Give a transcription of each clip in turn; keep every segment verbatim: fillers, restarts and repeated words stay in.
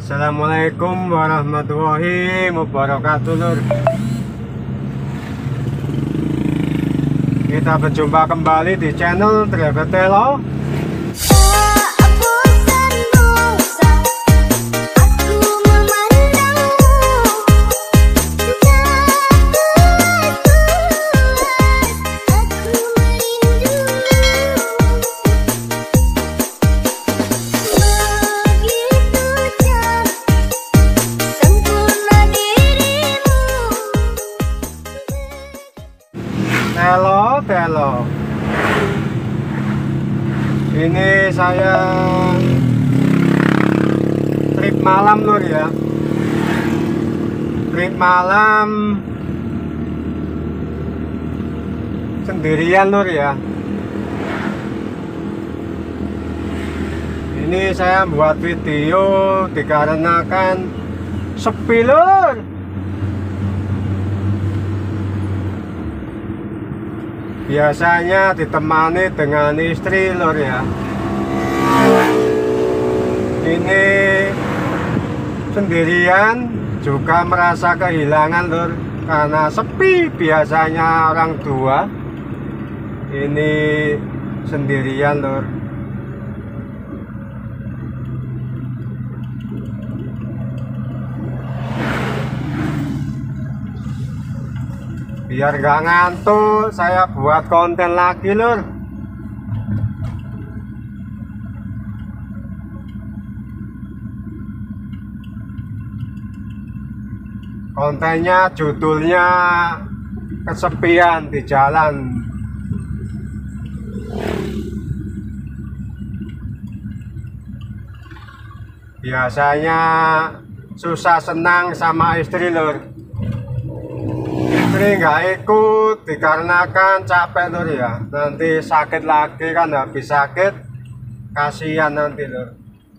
Assalamualaikum warahmatullahi wabarakatuh, Lur. Kita berjumpa kembali di channel Driver Telo. Telo, Telo. Ini saya trip malam, Lur, ya. Trip malam sendirian, Lur, ya. Ini saya buat video dikarenakan sepi, Lur. Biasanya ditemani dengan istri, Lur, ya. Ini sendirian juga merasa kehilangan, Lur, karena sepi. Biasanya orang tua, ini sendirian, Lur. Biar gak ngantuk, saya buat konten lagi, Lur. Kontennya judulnya kesepian di jalan. Biasanya susah senang sama istri, Lur. Istri nggak ikut dikarenakan capek, Lur, ya. Nanti sakit lagi kan, habis sakit kasihan nanti, Lur.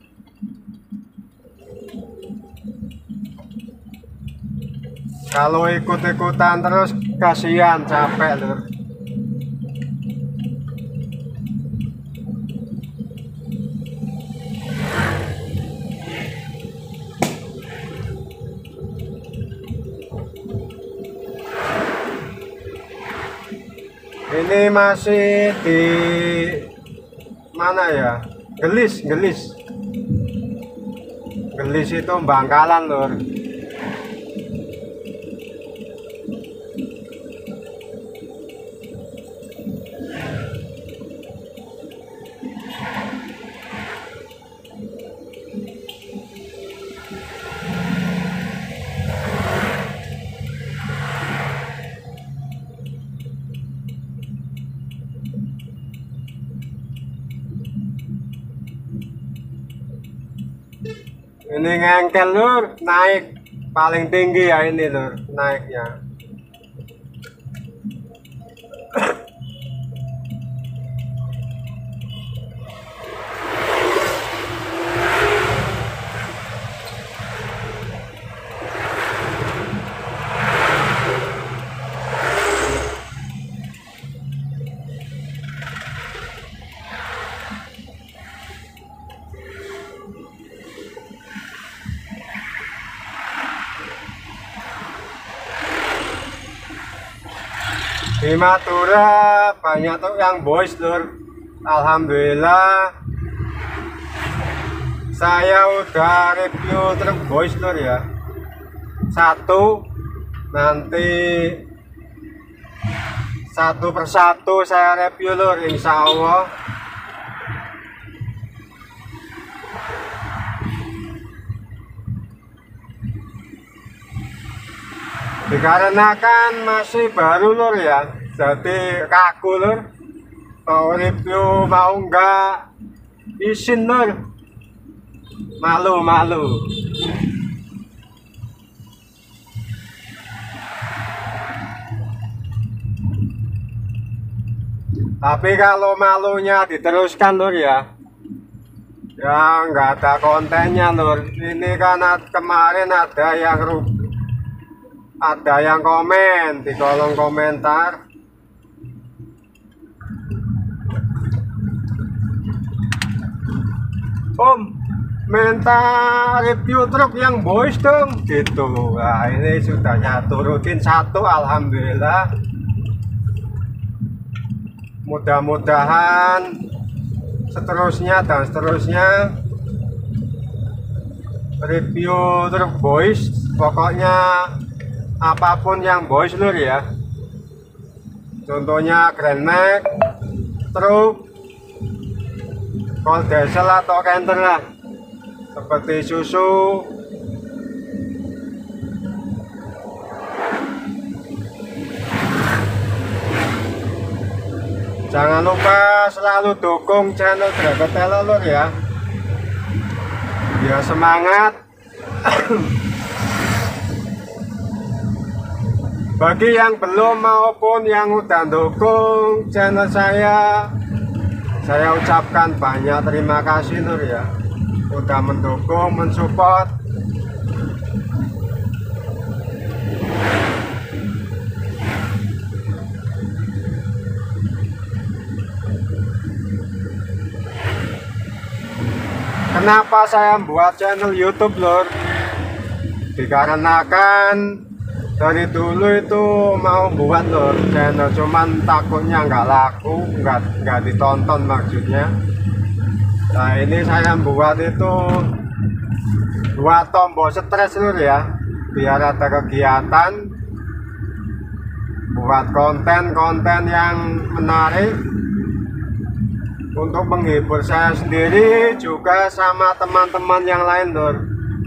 Kalau ikut-ikutan terus kasihan, capek, Lur. Ini masih di mana ya? Gelis, Gelis. Gelis itu Bangkalan, Lur. Ini ngengkel, Lur, naik paling tinggi ya ini, Lur, naiknya. Di Madura banyak tuh yang boys, Lur. Alhamdulillah saya udah review truk boys, Lur, ya. Satu nanti satu persatu saya review, Lur, insya Allah. Dikarenakan masih baru, Lur, ya, jadi kaku, Lur. Mau review mau enggak izin, Lur. Malu-malu. Tapi kalau malunya diteruskan, Lur, ya, ya nggak ada kontennya, Lur. Ini kan kemarin ada yang rugi. Ada yang komen di kolom komentar, Om, minta review truk yang boys dong gitu. Nah ini sudah nyatu rutin satu, alhamdulillah. Mudah-mudahan seterusnya dan seterusnya review truk boys, pokoknya apapun yang boys lur ya, contohnya Grand Max, truk, kol diesel atau canter lah, seperti susu, jangan lupa selalu dukung channel Driver Telo lur ya, biar semangat. Bagi yang belum maupun yang udah dukung channel saya, saya ucapkan banyak terima kasih lur ya, udah mendukung, mensupport. Kenapa saya membuat channel YouTube lur? Dikarenakan dari dulu itu mau buat lur channel, cuman takutnya nggak laku, nggak nggak ditonton maksudnya. Nah ini saya buat itu buat tombol stres lur ya, biar ada kegiatan, buat konten-konten yang menarik untuk menghibur saya sendiri juga sama teman-teman yang lain lur.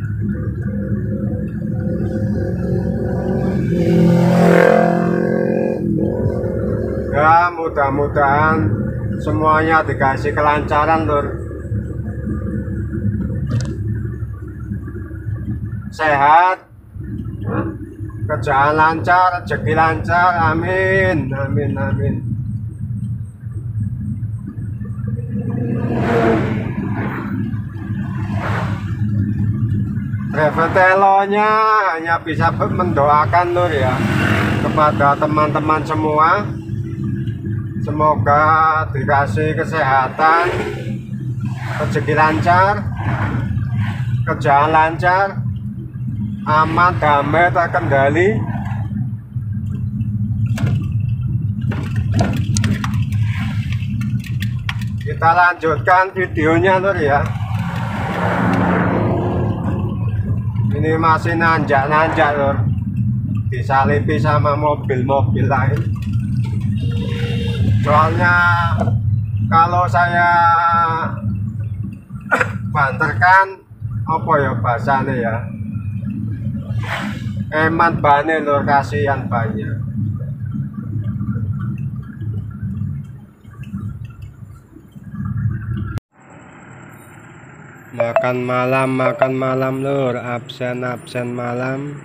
Ya mudah-mudahan semuanya dikasih kelancaran lur, sehat, kerjaan lancar, rezeki lancar, amin amin amin. Driver Telonya hanya bisa mendoakan lur ya kepada teman-teman semua, semoga dikasih kesehatan, rezeki lancar, kerjaan lancar, aman, damai, terkendali. Kita lanjutkan videonya lur ya. Ini masih nanjak-nanjak lur, disalipi sama mobil-mobil lain. Soalnya kalau saya banterkan apa ya bahasanya ya, eman bane lur, kasihan banyak. Makan malam, makan malam lur, absen-absen malam.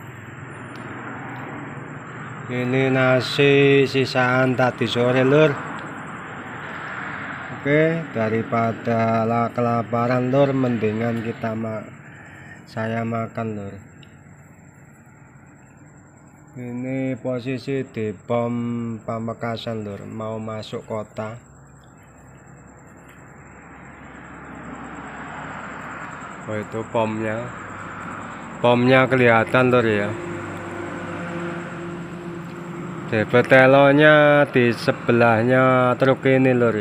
Ini nasi sisaan tadi sore lur. Oke, daripada kelaparan lur, mendingan kita ma saya makan lur. Ini posisi di pom Pamekasan lur, mau masuk kota. Oh itu pomnya, pomnya kelihatan lur ya. Driver Telonya di sebelahnya truk ini lur.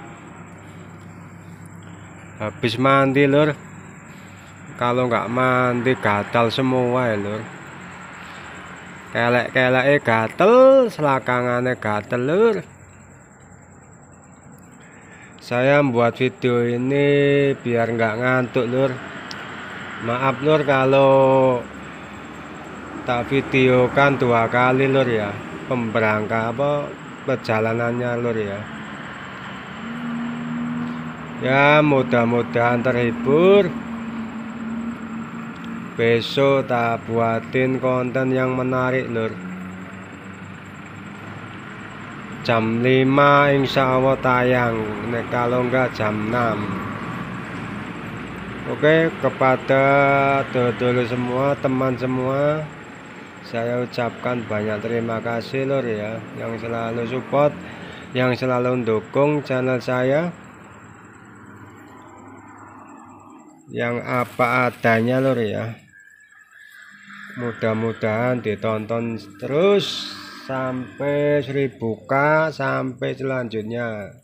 Habis mandi lur, kalau nggak mandi gatal semua ya lur. Kelek-keleknya gatel, selakangannya gatel lur. Saya membuat video ini biar nggak ngantuk lur. Maaf lur kalau tak videokan dua kali lur ya, pemberangkat apa perjalanannya lur ya. Ya mudah-mudahan terhibur. Besok tak buatin konten yang menarik lur. Jam lima insya Allah tayang, nek kalau enggak jam enam. Oke, kepada dulur semua, teman semua, saya ucapkan banyak terima kasih lur ya, yang selalu support, yang selalu mendukung channel saya. yang apa adanya lur ya. Mudah-mudahan ditonton terus sampai seribu k sampai selanjutnya.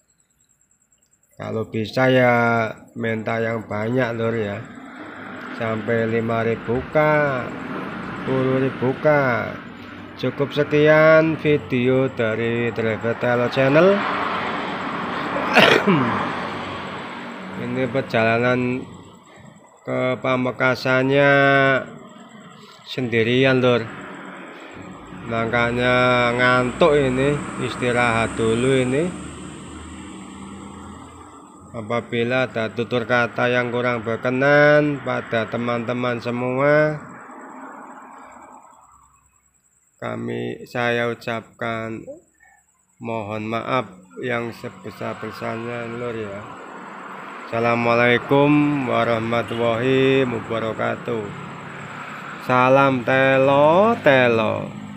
Kalau bisa ya minta yang banyak lur ya, sampai lima ribu k, sepuluh ribu k. Cukup sekian video dari Driver Telo Channel. Ini perjalanan ke Pamekasannya sendirian lur, makanya ngantuk ini, istirahat dulu ini. Apabila ada tutur kata yang kurang berkenan pada teman-teman semua, kami saya ucapkan mohon maaf yang sebesar-besarnya lur ya. Assalamualaikum warahmatullahi wabarakatuh. Salam telo telo.